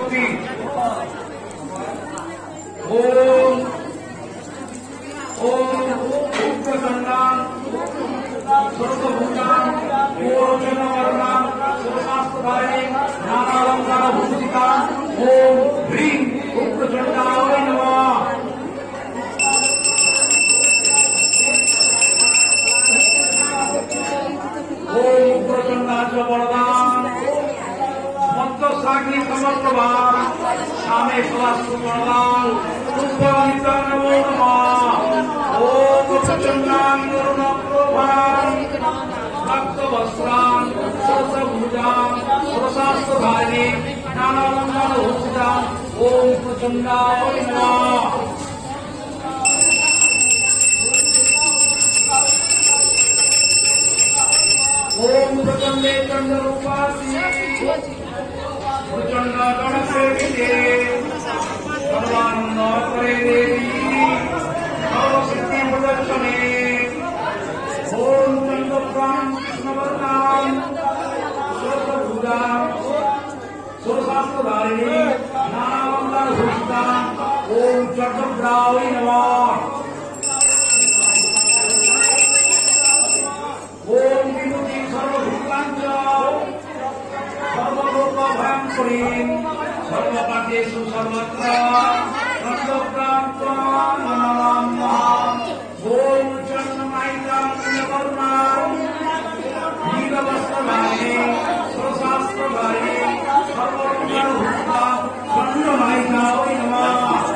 शक्ति ओम ओम उग्रचंडां सर्वभूतां पूर्वजन्मवर्णां सर्वशास्त्रधारिणीं नानालंकारभूषितां ओम ह्रीं उग्रचंडाय नमः। ओम उग्रचंडाच वरदां मत्स्याग्नि समर्पवान् शामे सवास्तु वरदां पुष्पवनिता नमो नमः। ओम उग्रचंडां करुणाप्रभां रक्तवस्त्रां सरसभुजां सरशास्त्रधारिणीं नानालंकारभूषितां ओम उग्रचंडाय नमः। ओम प्रचंडे चंद्रूपासी प्रचंड गणसेविते सर्वानंद करे देवी सर्वशक्ति प्रदर्शने ओम चंद्रप्रां कृष्णवर्णां सर्वभुजां सर्वशास्त्रधारिणीं नानालंकारभूषितां ओम चक्रभ्रावै नमः। ओम विभूति सर्वभूतांच सर्वलोकभयंकरीं सर्वपाठेषु सर्वत्र नन्दप्राप्तां नमाम्यहम्। ओम चन्द्रमायितां नीलवर्णां नीलवस्त्रधारिणीं सर्वशास्त्रधारिणीं सर्वलोकभूतां चन्द्रमायितायै नमः।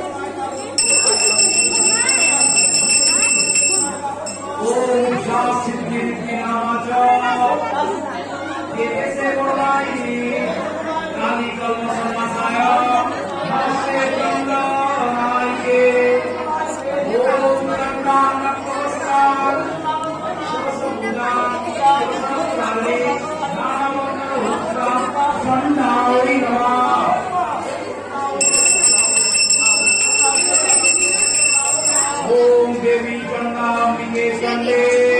ओम शासिद्धि से बोलाई काली कल्म समासाय नमस्ते चंद्रनायके ओम चंद्रां नमस्कार सरस्वतीनां सरस्वती नामवंदनभूषितां चंडायै नमः। ओम देवी चंडाम्बिके चंडे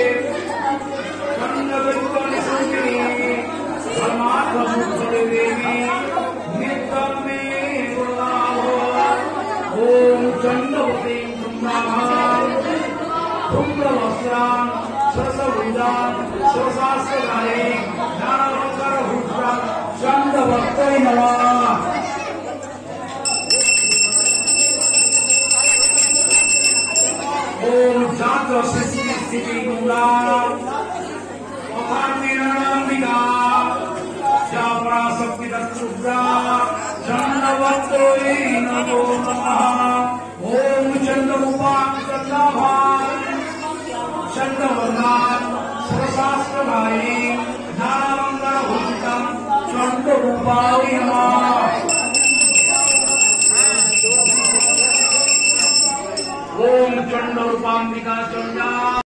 देवी नित्यं मे गुरुनाभो ओम चंडवतीं चंडां धूम्रवस्त्रां सरसभुजां सरशास्त्रधारिणीं नानालंकारभूषितां चंडवत्यै नमः। ओम शांतशिष्टि गुणा अभान्विनाम्बिका पराशक्ति दत्तुग्रा चंद्रवत्यै नमो नमः। ओम चंद्ररूपां चंद्राभां चंद्रवर्णां सरशास्त्रधारिणीं नानालंकारभूषितां चंद्ररूपायै नमः। ओम चंद्ररूपांबिका चंडा